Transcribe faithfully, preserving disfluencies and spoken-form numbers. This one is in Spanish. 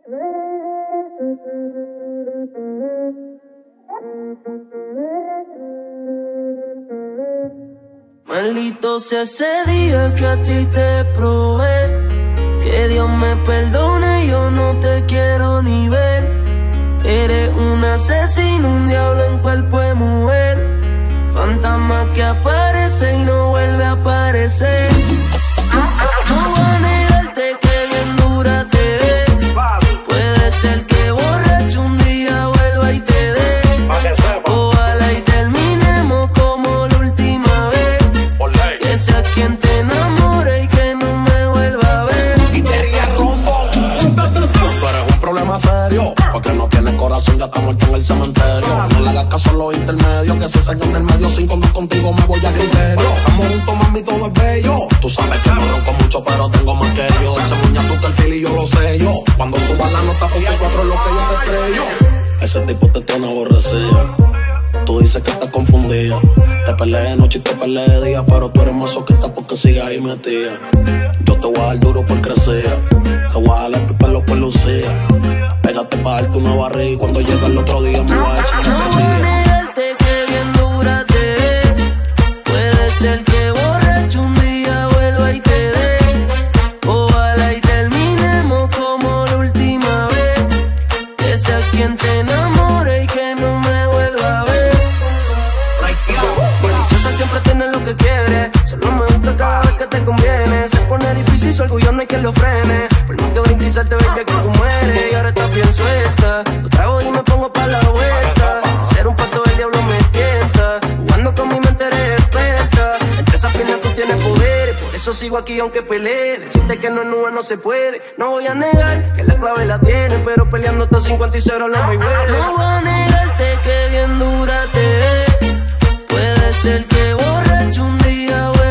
Maldito sea ese día que a ti te probé. Que Dios me perdone, yo no te quiero ni ver. Eres un asesino, un diablo en cuerpo de mujer. Fantasma que aparece y no vuelve a aparecer. No voy a negarte que bien dura te ve. Puede ser que borracho un día vuelva y te dé. Ojalá y terminemos como la última vez. Que sea quien te enamore y que no me vuelva a ver. Y te rías rumbo. Tú eres un problema serio, porque no tienes corazón, ya está muerto en el cementerio. No le hagas caso a los intermedios, que se sacan del medio. Sin condón contigo me voy a criterio. Estamos juntos, mami, todo es bello. Tú sabes que no ronco mucho, pero tengo más que yo. Ese muñeco tú te el y yo lo sé yo. Cuando suba la nota, ponte cuatro es lo que yo te estrello. Ese tipo te tiene aborrecida. Tú dices que estás confundida. Te peleé de noche y te peleé de día, pero tú eres masoquista porque sigues ahí metida. Yo te voy a dar duro por crecer. Te voy a dar el pelo por lucía. Pégate pa' darte una barriga y cuando llegue el otro día me voy a decir que no voy a negarte que bien dura te ve. Puede ser que borracho un día vuelva y te dé. Ojalá y terminemos como la última vez. Que sea quien te enamore y que no me vuelva a ver. Deliciosa siempre tiene lo que quiere. Solo me gusta cada vez que te conviene. Se pone difícil, su orgullo no hay quien lo frene. Por más que brinque y salte, baby, que tú mueres. Y ahora estás bien suelta. Lo trago y me pongo pa' la vuelta. Ser un pato del diablo me tienta. Jugando con mi mente eres experta. Entre esas piernas tú tienes poder. Por eso sigo aquí aunque pelee. Decirte que no es nube no se puede. No voy a negar que la clave la tiene, pero peleando hasta cincuenta y cero lo muy bueno. No voy a negarte que bien dura te ve. Puede ser que borracho un día